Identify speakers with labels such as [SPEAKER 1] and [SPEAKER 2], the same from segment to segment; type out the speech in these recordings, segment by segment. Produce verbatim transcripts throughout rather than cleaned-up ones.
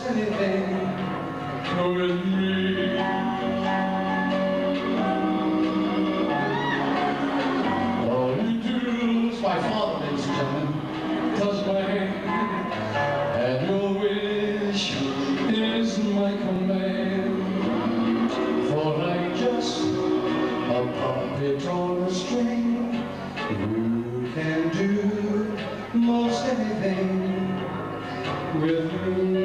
[SPEAKER 1] anything with me. All you do is, my father, ladies and gentlemen, touch my hand, and your wish is my command. For I'm just a puppet on a string. You can do most anything with me.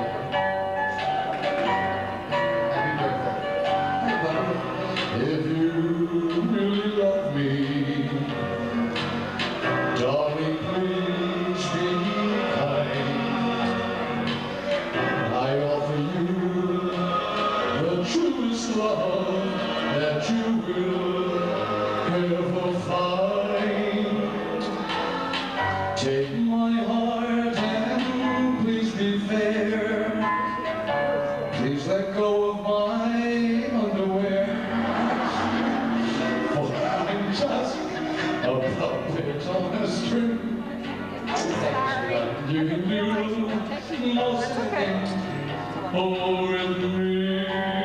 [SPEAKER 1] If you really love me, darling, please be kind. I offer you the truest love that you will ever find. Take my heart and please be fair. Please let go of my underwear, for I'm just a puppet on a string. You can do most things with me.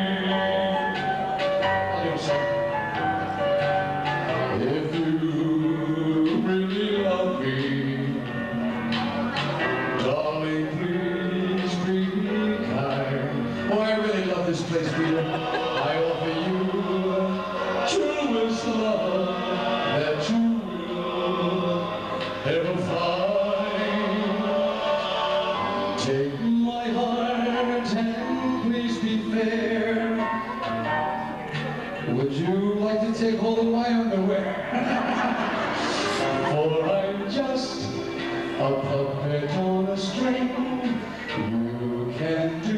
[SPEAKER 1] If you really love me, darling, please be kind. Oh, I really love this place, Peter. I offer you truest love that you will ever find. Take my heart and please be fair. Would you like to take hold of my underwear? For I'm just a puppet on a string. You can do